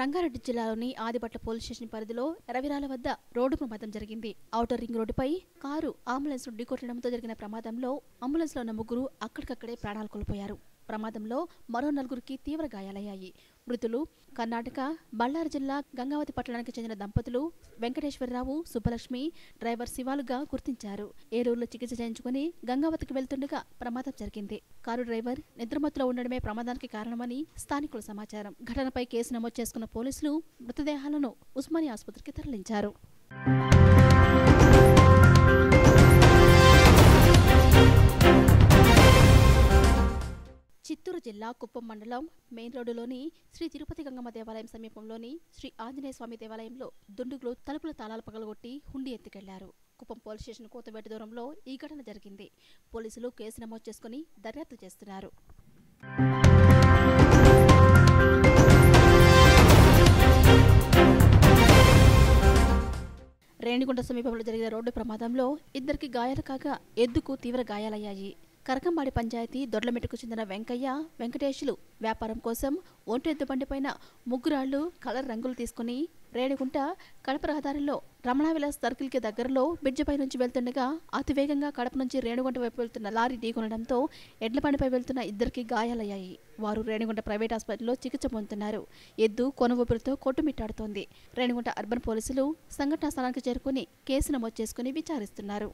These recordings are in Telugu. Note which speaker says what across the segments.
Speaker 1: రంగారెడ్డి జిల్లాలోని ఆదిపట్ల పోలీస్ స్టేషన్ పరిధిలో రవిరాల వద్ద రోడ్డు ప్రమాదం జరిగింది. ఔటర్ రింగ్ రోడ్డుపై కారు అంబులెన్స్ ఢీకొట్టడంతో జరిగిన ప్రమాదంలో అంబులెన్స్ లో ఉన్న ముగ్గురు అక్కడికక్కడే ప్రాణాలు కోల్పోయారు. ప్రమాదంలో మరో నలుగురికి తీవ్ర గాయాలయ్యాయి. మృతులు కర్ణాటక బళ్ళారి జిల్లా గంగావతి పట్టణానికి చెందిన దంపతులు వెంకటేశ్వరరావు, సుబ్బలక్ష్మి. డ్రైవర్ శివాలుగా గుర్తించారు. ఏలూరులో చికిత్స చేయించుకుని గంగావతికి వెళ్తుండగా ప్రమాదం జరిగింది. కారు డ్రైవర్ నిద్రమత్తులో ఉండడమే ప్రమాదానికి కారణమని స్థానికుల సమాచారం. ఘటనపై కేసు నమోదు చేసుకున్న పోలీసులు మృతదేహాలను ఉస్మానియా ఆసుపత్రికి తరలించారు. చిత్తూరు జిల్లా కుప్పం మండలం మెయిన్ రోడ్డులోని శ్రీ తిరుపతి గంగమ్మ దేవాలయం సమీపంలోని శ్రీ ఆంజనేయ స్వామి దేవాలయంలో దుండుగులు తలుపుల తాళాలు పగలగొట్టి హుండీ ఎత్తుకెళ్లారు. కుప్పం పోలీస్ స్టేషన్ కోతవేట దూరంలో ఈ ఘటన జరిగింది. పోలీసులు కేసు నమోదు చేసుకుని దర్యాప్తు చేస్తున్నారు. రేణిగుంట సమీపంలో జరిగిన రోడ్డు ప్రమాదంలో ఇద్దరికి గాయాలు కాగా ఎద్దుకు తీవ్ర గాయాలయ్యాయి. కరకంబాడి పంచాయతీ దొడ్లమెట్టుకు చెందిన వెంకయ్య, వెంకటేశులు వ్యాపారం కోసం ఒంటెద్దు బండిపైన ముగ్గురాళ్లు కలర్ రంగులు తీసుకుని రేణిగుంట కడప రహదారిలో రమణావిలాస్ సర్కిల్కి దగ్గరలో బ్రిడ్జిపై నుంచి వెళ్తుండగా అతివేగంగా కడప నుంచి రేణిగుంట వైపు వెళ్తున్న లారీ ఢీకొనడంతో ఎడ్ల బండిపై వెళ్తున్న ఇద్దరికి గాయాలయ్యాయి. వారు రేణిగుంట ప్రైవేట్ ఆసుపత్రిలో చికిత్స పొందుతున్నారు. ఎద్దు కొన ఊపిరితో కొట్టుమిట్టాడుతోంది. రేణిగుంట అర్బన్ పోలీసులు సంఘటనా స్థలానికి చేరుకుని కేసు నమోదు చేసుకుని విచారిస్తున్నారు.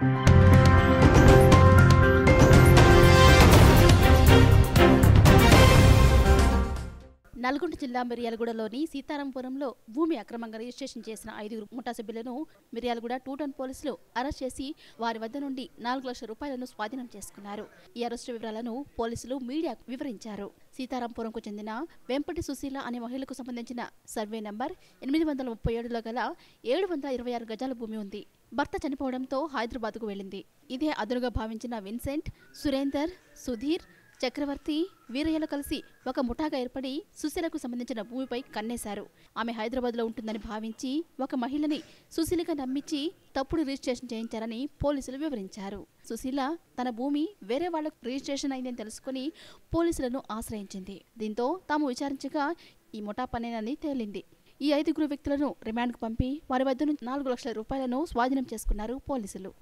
Speaker 1: నల్గొండ జిల్లా మిర్యాలగూడలోని సీతారాంపురంలో భూమి అక్రమంగా రిజిస్ట్రేషన్ చేసిన 5 ముఠా సభ్యులను మిర్యాలగూడ 2 టౌన్ పోలీసులు అరెస్ట్ చేసి వారి వద్ద నుండి 4 లక్షల రూపాయలను స్వాధీనం చేసుకున్నారు. ఈ అరెస్టు వివరాలను పోలీసులు మీడియాకు వివరించారు. సీతారాంపురంకు చెందిన వెంపటి సుశీల అనే మహిళకు సంబంధించిన సర్వే నంబర్ 837లో గల 726 గజాల భూమి ఉంది. భర్త చనిపోవడంతో హైదరాబాద్కు వెళ్లింది. ఇదే అదునుగా భావించిన విన్సెంట్, సురేందర్, సుధీర్, చక్రవర్తి, వీరయ్యలు కలిసి ఒక ముఠాగా ఏర్పడి సుశీలకు సంబంధించిన భూమిపై కన్నేశారు. ఆమె హైదరాబాద్లో ఉంటుందని భావించి ఒక మహిళని సుశీలగా నమ్మించి తప్పుడు రిజిస్ట్రేషన్ చేయించారని పోలీసులు వివరించారు. సుశీల తన భూమి వేరే వాళ్లకు రిజిస్ట్రేషన్ అయిందని తెలుసుకుని పోలీసులను ఆశ్రయించింది. దీంతో తాము విచారించగా ఈ ముఠా పనేనని తేలింది. ఈ 5 వ్యక్తులను రిమాండ్కు పంపి వారి వద్ద నుంచి 4 లక్షల రూపాయలను స్వాధీనం చేసుకున్నారు పోలీసులు.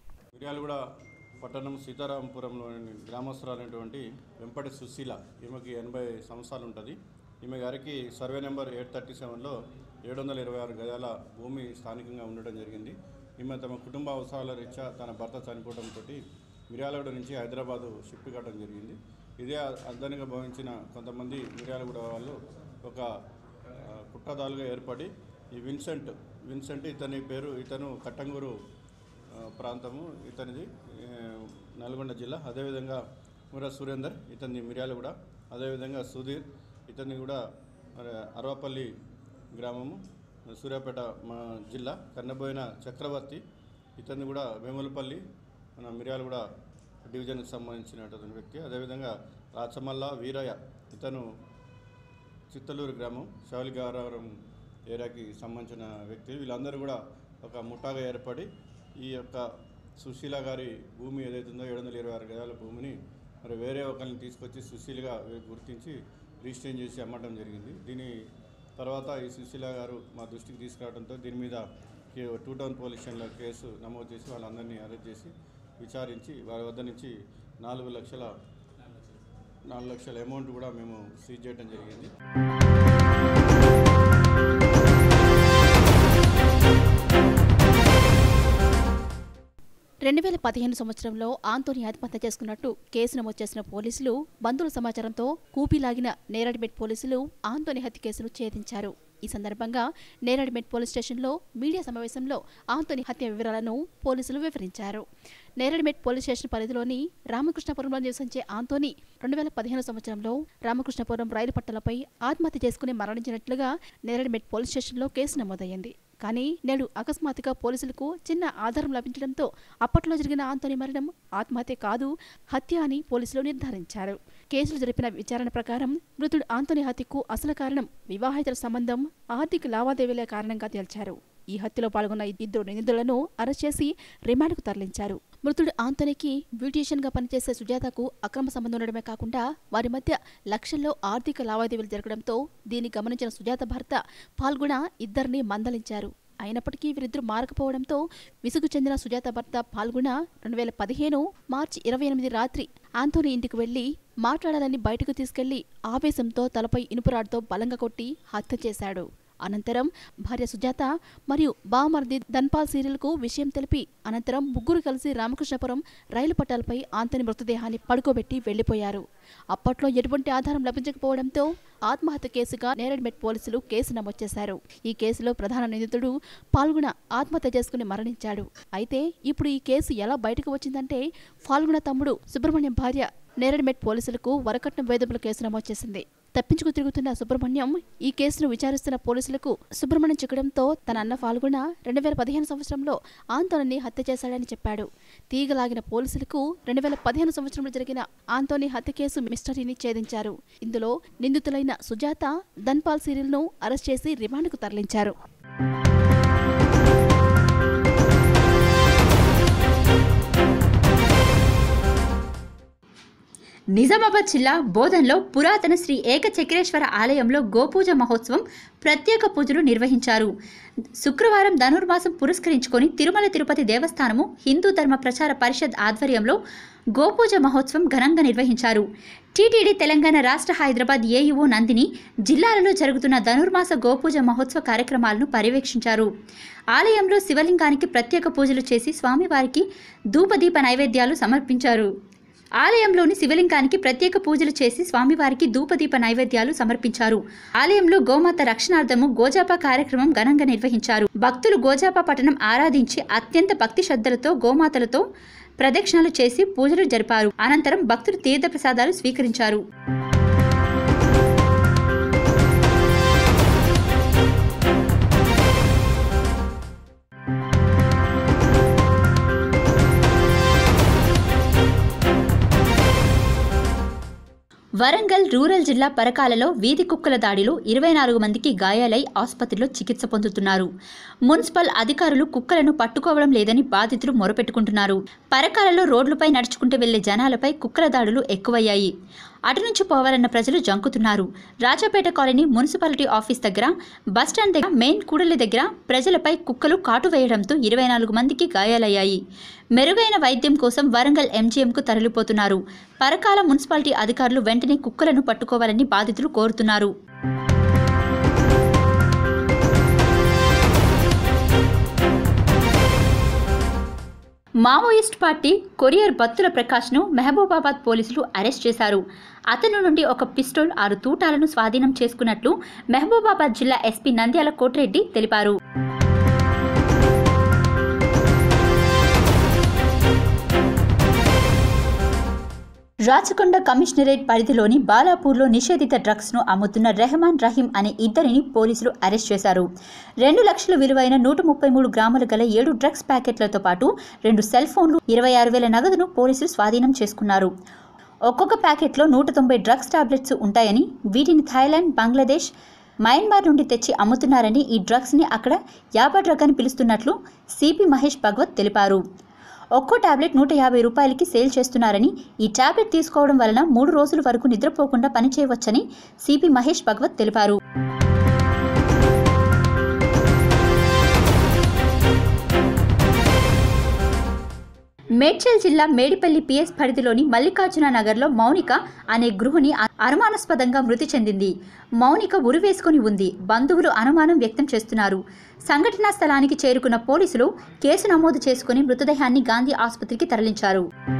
Speaker 2: పట్టణం సీతారాంపురంలోని గ్రామస్తురాలైనటువంటి వెంపటి సుశీల, ఈమెకి 80 సంవత్సరాలు ఉంటుంది. ఈమె గారికి సర్వే నెంబర్ 837లో 726 గజాల భూమి స్థానికంగా ఉండడం జరిగింది. ఈమె తమ కుటుంబ అవసరాల రీత్యా తన భర్త చనిపోవడంతో మిర్యాలగూడ నుంచి హైదరాబాదు షిఫ్ట్ కావడం జరిగింది. ఇదే అదనంగా భావించిన కొంతమంది మిర్యాలగూడ వాళ్ళు ఒక కుట్రదారులుగా ఏర్పడి ఈ విన్సెంట్ ఇతని పేరు, ఇతను కట్టంగూరు ప్రాంతము, ఇతనిది నల్గొండ జిల్లా. అదేవిధంగా సురేందర్, ఇతని మిర్యాలగూడ. అదేవిధంగా సుధీర్, ఇతన్ని కూడా అరవపల్లి గ్రామము, సూర్యాపేట జిల్లా. కన్నబోయిన చక్రవర్తి, ఇతన్ని కూడా వేములపల్లి మన మిర్యాలగూడ డివిజన్కి సంబంధించినటువంటి వ్యక్తి. అదేవిధంగా రాచమల్ల వీరయ్య, ఇతను చిత్తలూరు గ్రామం, శౌలిగారం ఏరియాకి సంబంధించిన వ్యక్తి. వీళ్ళందరూ కూడా ఒక ముఠాగా ఏర్పడి ఈ యొక్క సుశీల గారి భూమి ఏదైతుందో 726 గజాల భూమిని మరి వేరే ఒకరిని తీసుకొచ్చి సుశీలగా గుర్తించి రిజిస్ట్రేషన్ చేసి అమ్మడం జరిగింది. దీని తర్వాత ఈ సుశీల గారు మా దృష్టికి తీసుకురావడంతో దీని మీద 2 టౌన్ పోలీస్ స్టేషన్లో కేసు నమోదు చేసి వాళ్ళందరినీ అరెస్ట్ చేసి విచారించి వారి వద్ద నుంచి 4 లక్షల అమౌంట్ కూడా మేము సీజ్ చేయడం జరిగింది.
Speaker 1: 2015 సంవత్సరంలో ఆంటోనీ ఆత్మహత్య చేసుకున్నట్టు కేసు నమోదు చేసిన పోలీసులు బంధువుల సమాచారంతో కూపీలాగిన నేరేడ్మెట్ పోలీసులు ఆంటోనీ హత్య కేసును ఛేదించారు. ఈ సందర్భంగా నేరేడ్మెట్ పోలీస్ స్టేషన్లో మీడియా సమావేశంలో ఆంటోనీ హత్య వివరాలను పోలీసులు వివరించారు. నేరేడ్మెట్ పోలీస్ స్టేషన్ పరిధిలోని రామకృష్ణపురంలో నివసించే ఆంటోనీ 2015 సంవత్సరంలో రామకృష్ణపురం రైలు పట్టాలపై ఆత్మహత్య చేసుకుని మరణించినట్లుగా నేరేడ్మెట్ పోలీస్ స్టేషన్లో కేసు నమోదయ్యింది. కానీ నేడు అకస్మాత్తుగా పోలీసులకు చిన్న ఆధారం లభించడంతో అప్పట్లో జరిగిన ఆంటోనీ మరణం ఆత్మహత్య కాదు, హత్య అని పోలీసులు నిర్ధారించారు. కేసులు జరిపిన విచారణ ప్రకారం మృతుడు ఆంటోనీ హత్యకు అసలు కారణం వివాహేతర సంబంధం, ఆర్థిక లావాదేవీల కారణంగా తేల్చారు. ఈ హత్యలో పాల్గొన్న ఇద్దరు నిందితులను అరెస్ట్ చేసి రిమాండ్కు తరలించారు. మృతుడు ఆంటోనీకి బ్యూటీషియన్గా పనిచేసే సుజాతకు అక్రమ సంబంధం ఉండడమే కాకుండా వారి మధ్య లక్షల్లో ఆర్థిక లావాదేవీలు జరగడంతో దీన్ని గమనించిన సుజాత భర్త పాల్గొన ఇద్దరిని మందలించారు. అయినప్పటికీ వీరిద్దరూ మారకపోవడంతో విసుగు చెందిన సుజాత భర్త పాల్గొన 2015 మార్చి 28 రాత్రి ఆంటోనీ ఇంటికి వెళ్లి మాట్లాడాలని బయటకు తీసుకెళ్లి ఆవేశంతో తలపై ఇనుపురాడ్తో బలంగా కొట్టి హత్య చేశాడు. అనంతరం భార్య సుజాత మరియు బావమరిది ధన్పాల్ సీరియల్కు విషయం తెలిపి అనంతరం ముగ్గురు కలిసి రామకృష్ణపురం రైలు పట్టాలపై ఆంటోనీ మృతదేహాన్ని పడుకోబెట్టి వెళ్లిపోయారు. అప్పట్లో ఎటువంటి ఆధారం లభించకపోవడంతో ఆత్మహత్య కేసుగా నేరేడ్మెట్ పోలీసులు కేసు నమోదు చేశారు. ఈ కేసులో ప్రధాన నిందితుడు పాల్గొన ఆత్మహత్య చేసుకుని మరణించాడు. అయితే ఇప్పుడు ఈ కేసు ఎలా బయటకు వచ్చిందంటే పాల్గొన తమ్ముడు సుబ్రహ్మణ్యం భార్య నేరేడ్మెట్ పోలీసులకు వరకట్నం వేధింపుల కేసు నమోదు చేసింది. తప్పించుకు తిరుగుతున్న సుబ్రహ్మణ్యం ఈ కేసును విచారిస్తున్న పోలీసులకు సుబ్రహ్మణ్యం చిక్కడంతో తన అన్న పాల్గొన 2015 సంవత్సరంలో ఆంటోనీని హత్య చేశాడని చెప్పాడు. తీగలాగిన పోలీసులకు 2015 సంవత్సరంలో జరిగిన ఆంటోనీ హత్య కేసు మిస్టరీని ఛేదించారు. ఇందులో నిందితులైన సుజాత, ధన్పాల్ సీరియల్ను అరెస్ట్ చేసి రిమాండ్కు తరలించారు.
Speaker 3: నిజామాబాద్ జిల్లా బోధన్లో పురాతన శ్రీ ఏకచక్రేశ్వర ఆలయంలో గోపూజ మహోత్సవం ప్రత్యేక పూజలు నిర్వహించారు. శుక్రవారం ధనుర్మాసం పురస్కరించుకొని తిరుమల తిరుపతి దేవస్థానము హిందూ ధర్మ ప్రచార పరిషత్ ఆధ్వర్యంలో గోపూజ మహోత్సవం ఘనంగా నిర్వహించారు. టీటీడీ తెలంగాణ రాష్ట్ర హైదరాబాద్ ఏఈఓ నందిని జిల్లాలలో జరుగుతున్న ధనుర్మాస గోపూజ మహోత్సవ కార్యక్రమాలను పర్యవేక్షించారు. ఆలయంలో శివలింగానికి ప్రత్యేక పూజలు చేసి స్వామివారికి ధూపదీప నైవేద్యాలు సమర్పించారు. ఆలయంలోని శివలింగానికి ప్రత్యేక పూజలు చేసి స్వామివారికి ధూపదీప నైవేద్యాలు సమర్పించారు. ఆలయంలో గోమాత రక్షణార్థము గోజాపా కార్యక్రమం ఘనంగా నిర్వహించారు. భక్తులు గోజాపా పట్టణం ఆరాధించి అత్యంత భక్తి శ్రద్ధలతో గోమాతలతో ప్రదక్షిణలు చేసి పూజలు జరిపారు. అనంతరం భక్తులు తీర్థ ప్రసాదాలు స్వీకరించారు. వరంగల్ రూరల్ జిల్లా పరకాలలో వీధి కుక్కల దాడిలో 24 మందికి గాయాలై ఆసుపత్రిలో చికిత్స పొందుతున్నారు. మున్సిపల్ అధికారులు కుక్కలను పట్టుకోవడం లేదని బాధితులు మొరపెట్టుకుంటున్నారు. పరకాలలో రోడ్లపై నడుచుకుంటూ వెళ్లే జనాలపై కుక్కల దాడులు ఎక్కువయ్యాయి. అటు నుంచి పోవాలన్న ప్రజలు జంకుతున్నారు. రాజాపేట కాలనీ మున్సిపాలిటీ ఆఫీస్ దగ్గర, బస్టాండ్ దగ్గర, మెయిన్ కూడలి దగ్గర ప్రజలపై కుక్కలు కాటు వేయడంతో 24 మందికి గాయాలయ్యాయి. మెరుగైన వైద్యం కోసం వరంగల్ ఎంజీఎంకు తరలిపోతున్నారు. పరకాల మున్సిపాలిటీ అధికారులు వెంటనే కుక్కలను పట్టుకోవాలని బాధితులు కోరుతున్నారు. మావోయిస్ట్ పార్టీ కొరియర్ బత్తుల ప్రకాష్ను మహబూబాబాద్ పోలీసులు అరెస్ట్ చేశారు. అతని నుండి ఒక పిస్టల్, 6 తూటాలను స్వాధీనం చేసుకున్నట్లు మహబూబాబాద్ జిల్లా ఎస్పీ నంద్యాల కోటిరెడ్డి తెలిపారు. రాచకొండ కమిషనరేట్ పరిధిలోని బాలాపూర్లో నిషేధిత డ్రగ్స్ను అమ్ముతున్న రెహమాన్ రహీం అనే ఇద్దరిని పోలీసులు అరెస్ట్ చేశారు. 2 లక్షల విలువైన 133 గ్రాముల గల 7 డ్రగ్స్ ప్యాకెట్లతో పాటు 2 సెల్ ఫోన్లు, 26,000 నగదును పోలీసులు స్వాధీనం చేసుకున్నారు. ఒక్కొక్క ప్యాకెట్లో 190 డ్రగ్స్ టాబ్లెట్స్ ఉంటాయని, వీటిని థాయిలాండ్, బంగ్లాదేశ్, మయన్మార్ నుండి తెచ్చి అమ్ముతున్నారని, ఈ డ్రగ్స్ని అక్కడ యాబా డ్రగ్ అని పిలుస్తున్నట్లు సిపి మహేష్ భగవత్ తెలిపారు. ఒక్కో టాబ్లెట్ 150 రూపాయలకి సేల్ చేస్తున్నారని, ఈ టాబ్లెట్ తీసుకోవడం వలన 3 రోజుల వరకు నిద్రపోకుండా పనిచేయవచ్చని సిపి మహేష్ భగవత్ తెలిపారు. మేడ్చల్ జిల్లా మేడిపల్లి పిఎస్ పరిధిలోని మల్లికార్జున నగర్లో మౌనిక అనే గృహిణి అనుమానాస్పదంగా మృతి చెందింది. మౌనిక ఉరివేసుకొని ఉంది. బంధువులు అనుమానం వ్యక్తం చేస్తున్నారు. సంఘటనా స్థలానికి చేరుకున్న పోలీసులు కేసు నమోదు చేసుకుని మృతదేహాన్ని గాంధీ ఆసుపత్రికి తరలించారు.